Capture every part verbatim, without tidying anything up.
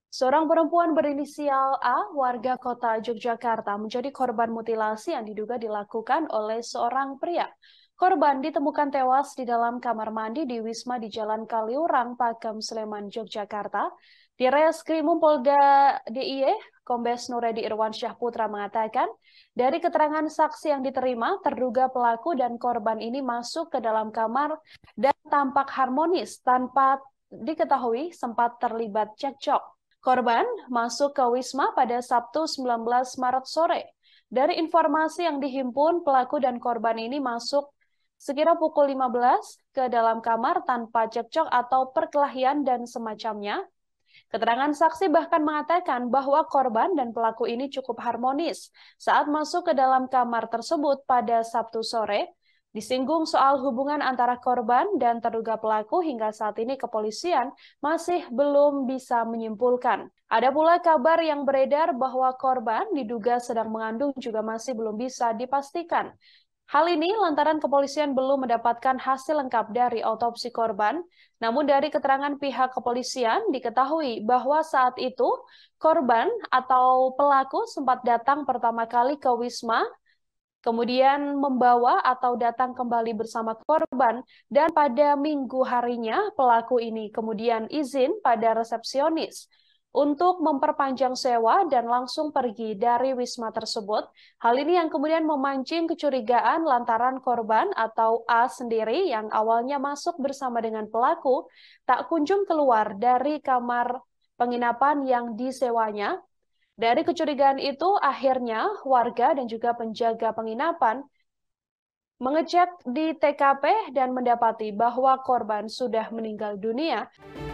Seorang perempuan berinisial A, warga kota Yogyakarta, menjadi korban mutilasi yang diduga dilakukan oleh seorang pria. Korban ditemukan tewas di dalam kamar mandi di Wisma di Jalan Kaliurang, Pakem, Sleman, Yogyakarta. Di Reskrimum Polda D I Y, Kombes Nuredi Irwansyah Putra mengatakan, dari keterangan saksi yang diterima, terduga pelaku dan korban ini masuk ke dalam kamar dan tampak harmonis tanpa diketahui sempat terlibat cekcok. Korban masuk ke Wisma pada Sabtu sembilan belas Maret sore. Dari informasi yang dihimpun, pelaku dan korban ini masuk sekira pukul lima belas ke dalam kamar tanpa cekcok atau perkelahian dan semacamnya. Keterangan saksi bahkan mengatakan bahwa korban dan pelaku ini cukup harmonis saat masuk ke dalam kamar tersebut pada Sabtu sore. Disinggung soal hubungan antara korban dan terduga pelaku, hingga saat ini kepolisian masih belum bisa menyimpulkan. Ada pula kabar yang beredar bahwa korban diduga sedang mengandung juga masih belum bisa dipastikan. Hal ini lantaran kepolisian belum mendapatkan hasil lengkap dari otopsi korban. Namun dari keterangan pihak kepolisian diketahui bahwa saat itu korban atau pelaku sempat datang pertama kali ke Wisma, kemudian membawa atau datang kembali bersama korban, dan pada minggu harinya pelaku ini kemudian izin pada resepsionis untuk memperpanjang sewa dan langsung pergi dari Wisma tersebut. Hal ini yang kemudian memancing kecurigaan lantaran korban atau A sendiri yang awalnya masuk bersama dengan pelaku tak kunjung keluar dari kamar penginapan yang disewanya. Dari kecurigaan itu, akhirnya warga dan juga penjaga penginapan mengecek di T K P dan mendapati bahwa korban sudah meninggal dunia.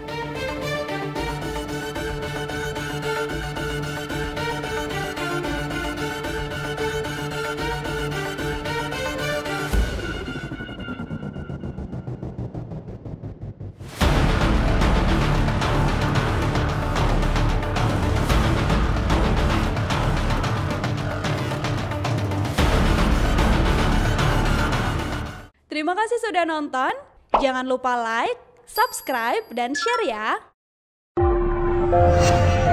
Terima kasih sudah nonton. Jangan lupa like, subscribe, dan share ya.